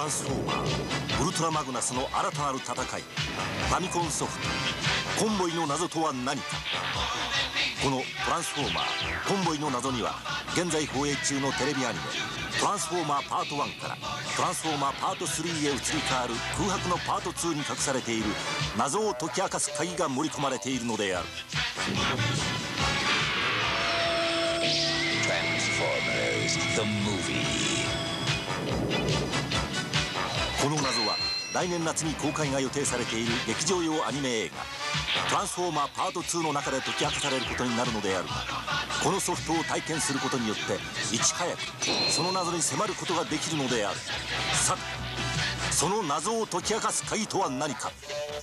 ランスフォーマーウルトラマグナスの新たなる戦い、ファミコンソフトコンボイの謎とは何か。このトランスフォーマーコンボイの謎には、現在放映中のテレビアニメトランスフォーマーパート1からトランスフォーマーパート3へ移り変わる空白のパート2に隠されている謎を解き明かす鍵が盛り込まれているのである。この謎は来年夏に公開が予定されている劇場用アニメ映画トランスフォーマーパート2の中で解き明かされることになるのであるが、このソフトを体験することによっていち早くその謎に迫ることができるのである。さて、その謎を解き明かす鍵とは何か。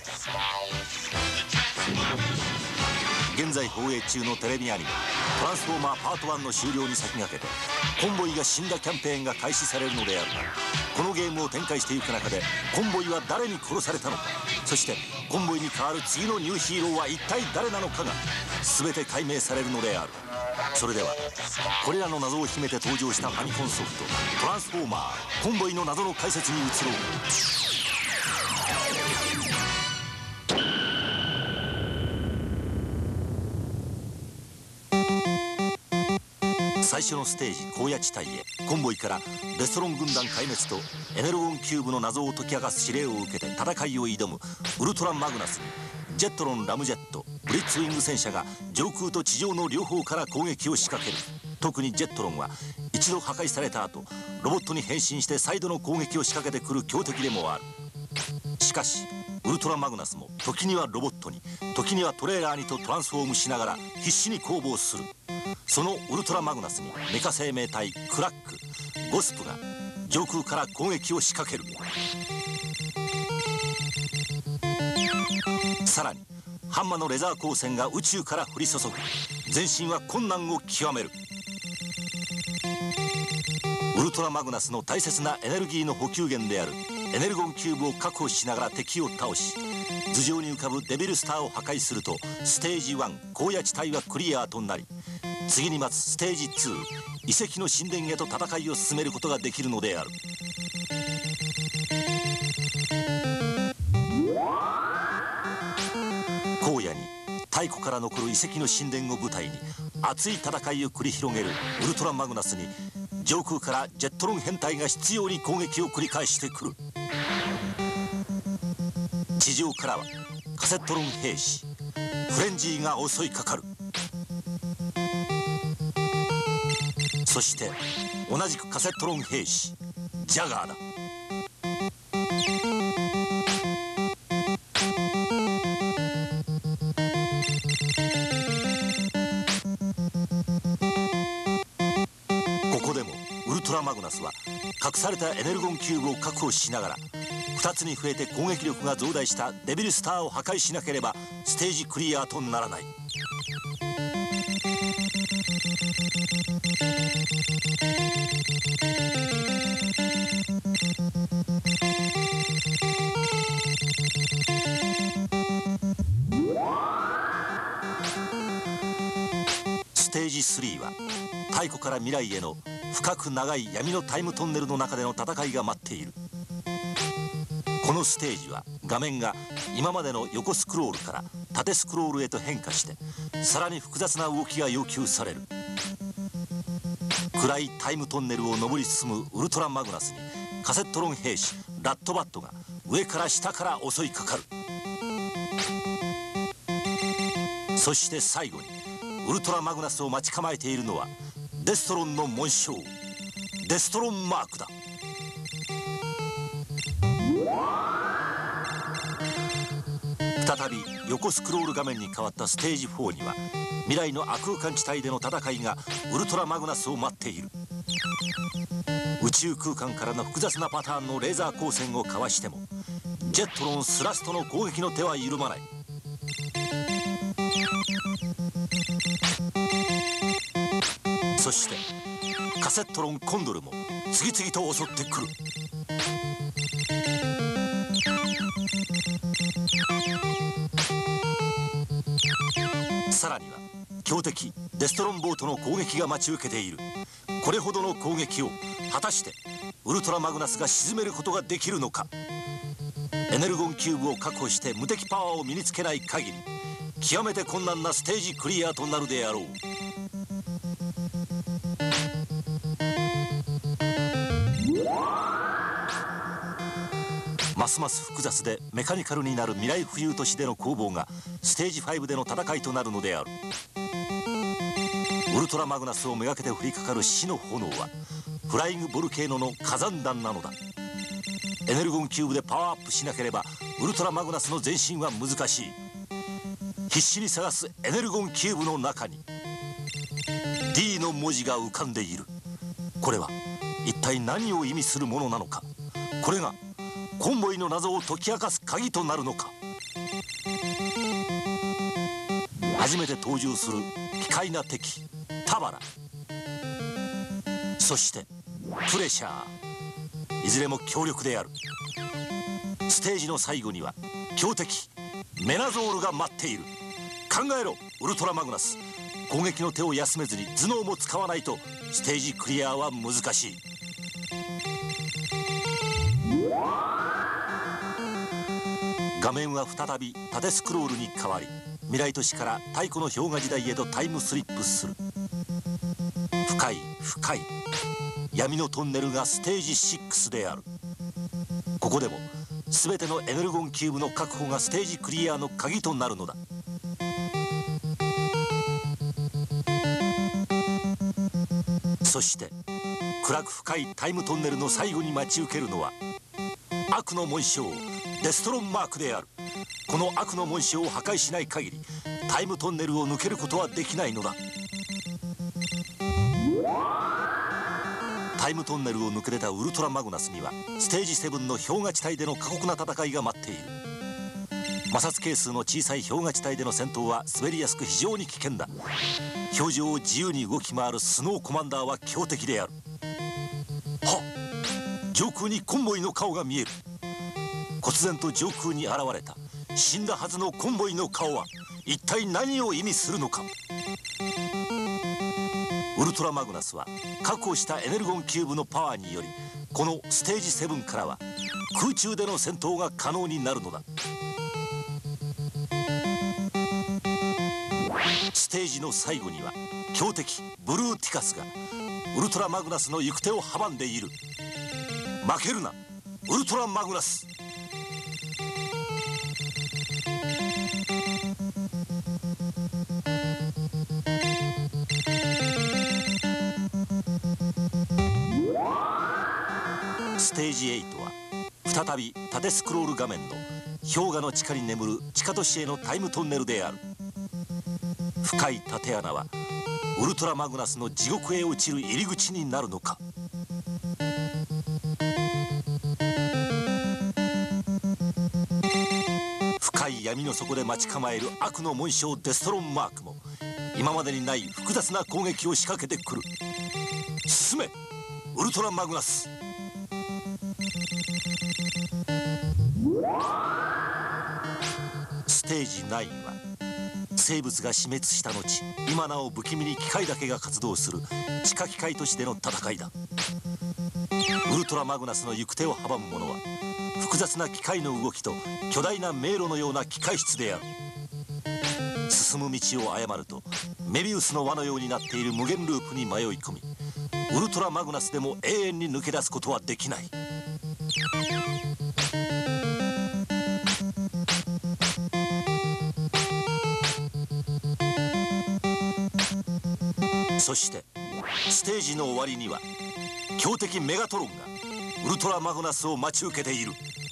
現在放映中のテレビアニメトランスフォーマーパート1の終了に先駆けてコンボイが死んだキャンペーンが開始されるのであるが、このゲームを展開していく中でコンボイは誰に殺されたのか、そしてコンボイに代わる次のニューヒーローは一体誰なのかが全て解明されるのである。それではこれらの謎を秘めて登場したファミコンソフトトランスフォーマーコンボイの謎の解説に移ろう。最初のステージ荒野地帯へコンボイからデストロン軍団壊滅とエネルゴンキューブの謎を解き明かす指令を受けて戦いを挑むウルトラマグナスに、ジェットロン、ラムジェット、ブリッツウィング戦車が上空と地上の両方から攻撃を仕掛ける。特にジェットロンは一度破壊された後ロボットに変身して再度の攻撃を仕掛けてくる強敵でもある。しかしウルトラマグナスも時にはロボットに時にはトレーラーにとトランスフォームしながら必死に攻防する。そのウルトラマグナスにメカ生命体クラック、ゴスプが上空から攻撃を仕掛ける。さらにハンマのレザー光線が宇宙から降り注ぐ。全身は困難を極める。ウルトラマグナスの大切なエネルギーの補給源であるエネルゴンキューブを確保しながら敵を倒し、頭上に浮かぶデビルスターを破壊するとステージ1荒野地帯はクリアとなり、次に待つステージ2遺跡の神殿へと戦いを進めることができるのである。荒野に太古から残る遺跡の神殿を舞台に熱い戦いを繰り広げるウルトラマグナスに、上空からジェットロン編隊が執拗に攻撃を繰り返してくる。地上からはカセットロン兵士フレンジーが襲いかかる。そして同じくカセットロン兵士ジャガーだ。ここでもウルトラマグナスは隠されたエネルゴンキューブを確保しながら2つに増えて攻撃力が増大したデビルスターを破壊しなければステージクリアとならない。ステージ3は太古から未来への深く長い闇のタイムトンネルの中での戦いが待っている。このステージは画面が今までの横スクロールから縦スクロールへと変化してさらに複雑な動きが要求される。暗いタイムトンネルを上り進むウルトラマグナスにカセットロン兵士ラットバットが上から下から襲いかかる。そして最後にウルトラマグナスを待ち構えているのはデストロンの紋章デストロンマークだ。再び横スクロール画面に変わったステージ4には未来の亜空間地帯での戦いがウルトラマグナスを待っている。宇宙空間からの複雑なパターンのレーザー光線をかわしてもジェットロンスラストの攻撃の手は緩まない。そしてカセットロンコンドルも次々と襲ってくる。さらには強敵デストロンボートの攻撃が待ち受けている。これほどの攻撃を果たしてウルトラマグナスが沈めることができるのか。エネルゴンキューブを確保して無敵パワーを身につけない限り極めて困難なステージクリアとなるであろう。ますます複雑でメカニカルになる未来浮遊都市での攻防がステージ5での戦いとなるのである。ウルトラマグナスをめがけて降りかかる死の炎はフライングボルケーノの火山弾なのだ。エネルゴンキューブでパワーアップしなければウルトラマグナスの前進は難しい。必死に探すエネルゴンキューブの中に D の文字が浮かんでいる。これは一体何を意味するものなのか。これがコンボイの謎を解き明かす鍵となるのか。初めて登場する奇怪な敵タバラ、そしてプレシャー、いずれも強力である。ステージの最後には強敵メナゾールが待っている。考えろウルトラマグナス、攻撃の手を休めずに頭脳も使わないとステージクリアは難しい。画面は再び縦スクロールに変わり、未来都市から太古の氷河時代へとタイムスリップする。深い深い闇のトンネルがステージ6である。ここでも全てのエネルゴンキューブの確保がステージクリアの鍵となるのだ。そして暗く深いタイムトンネルの最後に待ち受けるのは悪の紋章デストロンマークである。この悪の紋章を破壊しない限りタイムトンネルを抜けることはできないのだ。タイムトンネルを抜け出たウルトラマグナスにはステージ7の氷河地帯での過酷な戦いが待っている。摩擦係数の小さい氷河地帯での戦闘は滑りやすく非常に危険だ。表情を自由に動き回るスノーコマンダーは強敵である。はっ、上空にコンボイの顔が見える。忽然と上空に現れた死んだはずのコンボイの顔は一体何を意味するのか。ウルトラマグナスは確保したエネルゴンキューブのパワーによりこのステージ7からは空中での戦闘が可能になるのだ。ステージの最後には強敵ブルーティカスがウルトラマグナスの行く手を阻んでいる。負けるなウルトラマグナス。ステージ8は再び縦スクロール画面の氷河の地下に眠る地下都市へのタイムトンネルである。深い縦穴はウルトラマグナスの地獄へ落ちる入り口になるのか。深い闇の底で待ち構える悪の紋章デストロンマークも今までにない複雑な攻撃を仕掛けてくる。進めウルトラマグナス。ステージ9は生物が死滅した後今なお不気味に機械だけが活動する地下機械都市での戦いだ。ウルトラマグナスの行く手を阻む者は複雑な機械の動きと巨大な迷路のような機械室である。進む道を誤るとメビウスの輪のようになっている無限ループに迷い込みウルトラマグナスでも永遠に抜け出すことはできない。そしてステージの終わりには強敵メガトロンがウルトラマグナスを待ち受けている。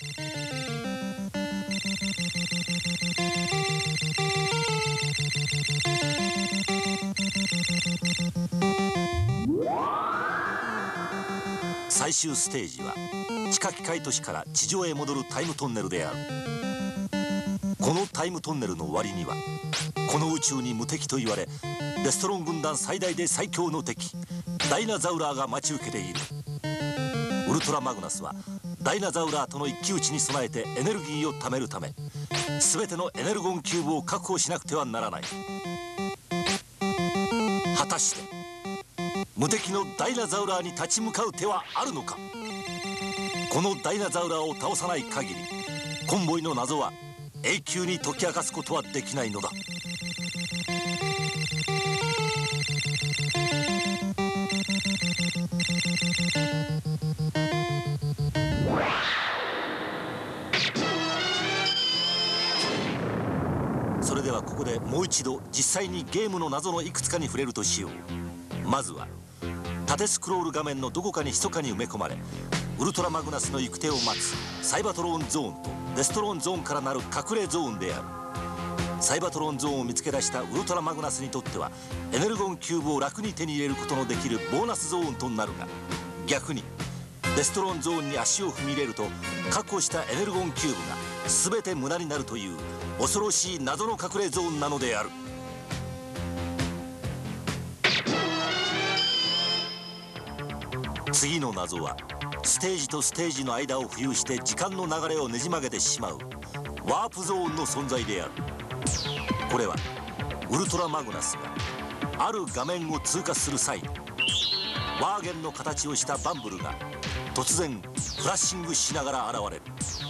最終ステージは地下機械都市から地上へ戻るタイムトンネルである。このタイムトンネルの終わりにはこの宇宙に無敵と言われデストロン軍団最大で最強の敵ダイナザウラーが待ち受けている。ウルトラマグナスはダイナザウラーとの一騎打ちに備えてエネルギーを貯めるため全てのエネルゴンキューブを確保しなくてはならない。果たして無敵のダイナザウラーに立ち向かう手はあるのか。このダイナザウラーを倒さない限りコンボイの謎は永久に解き明かすことはできないのだ。それではここでもう一度実際にゲームの謎のいくつかに触れるとしよう。まずは縦スクロール画面のどこかに密かに埋め込まれウルトラマグナスの行く手を待つサイバトロンゾーンとデストロンゾーンからなる隠れゾーンである。サイバトロンゾーンを見つけ出したウルトラマグナスにとってはエネルゴンキューブを楽に手に入れることのできるボーナスゾーンとなるが、逆にデストロンゾーンに足を踏み入れると確保したエネルゴンキューブが全て無駄になるという恐ろしい謎の隠れゾーンなのである。次の謎はステージとステージの間を浮遊して時間の流れをねじ曲げてしまうワープゾーンの存在である。これはウルトラマグナスがある画面を通過する際にワーゲンの形をしたバンブルが突然フラッシングしながら現れる。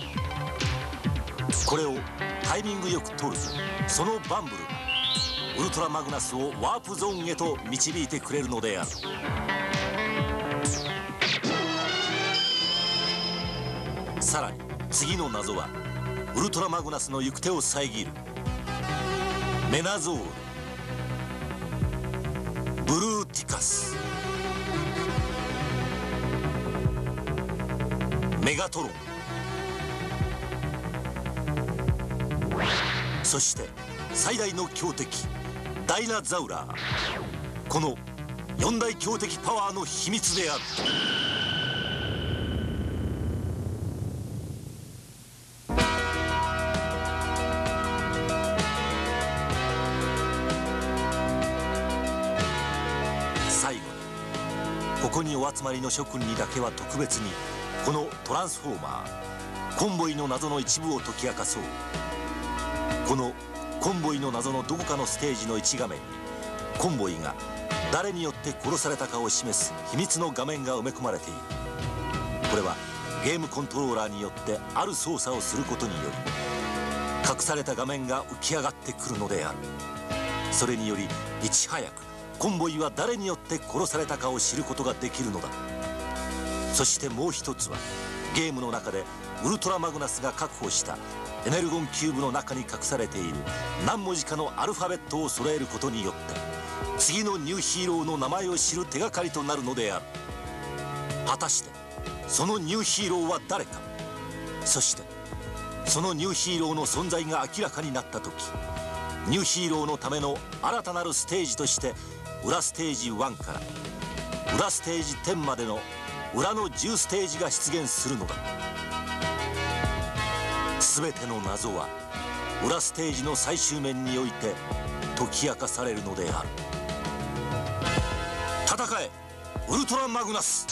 これをタイミングよく取るとそのバンブルがウルトラマグナスをワープゾーンへと導いてくれるのである。さらに次の謎はウルトラマグナスの行く手を遮るメナゾール、ブルーティカス、メガトロン、そして最大の強敵ダイナザウラー。この4大強敵パワーの秘密である。最後にここにお集まりの諸君にだけは特別にこのトランスフォーマーコンボイの謎の一部を解き明かそう。このコンボイの謎のどこかのステージの1画面にコンボイが誰によって殺されたかを示す秘密の画面が埋め込まれている。これはゲームコントローラーによってある操作をすることにより隠された画面が浮き上がってくるのである。それによりいち早くコンボイは誰によって殺されたかを知ることができるのだ。そしてもう一つはゲームの中でウルトラマグナスが確保したエネルゴンキューブの中に隠されている何文字かのアルファベットを揃えることによって次のニューヒーローの名前を知る手がかりとなるのである。果たしてそのニューヒーローは誰か。そしてそのニューヒーローの存在が明らかになった時ニューヒーローのための新たなるステージとして裏ステージ1から裏ステージ10までの裏の10ステージが出現するのだ。全ての謎は裏ステージの最終面において解き明かされるのである。戦えウルトラマグナス。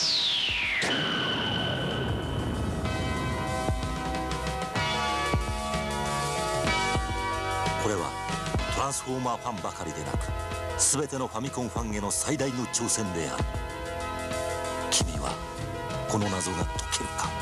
これはトランスフォーマーファンばかりでなく全てのファミコンファンへの最大の挑戦である。君はこの謎が解けるか。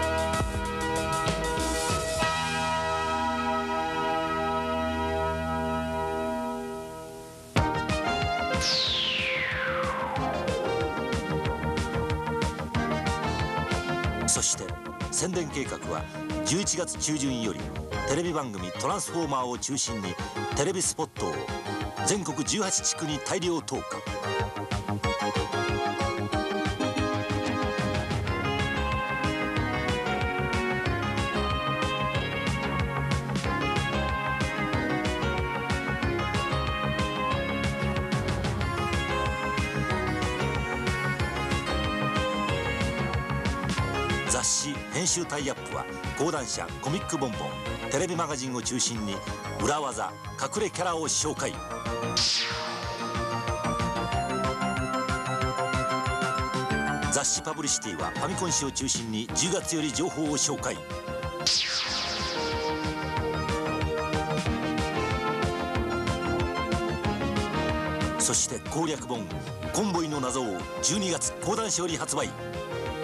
そして宣伝計画は11月中旬よりテレビ番組「トランスフォーマー」を中心にテレビスポットを全国18地区に大量投下。雑誌編集タイアップは講談社コミックボンボンテレビマガジンを中心に裏技隠れキャラを紹介。雑誌パブリシティはファミコン誌を中心に10月より情報を紹介。 そして攻略本「コンボイの謎」を12月講談社より発売。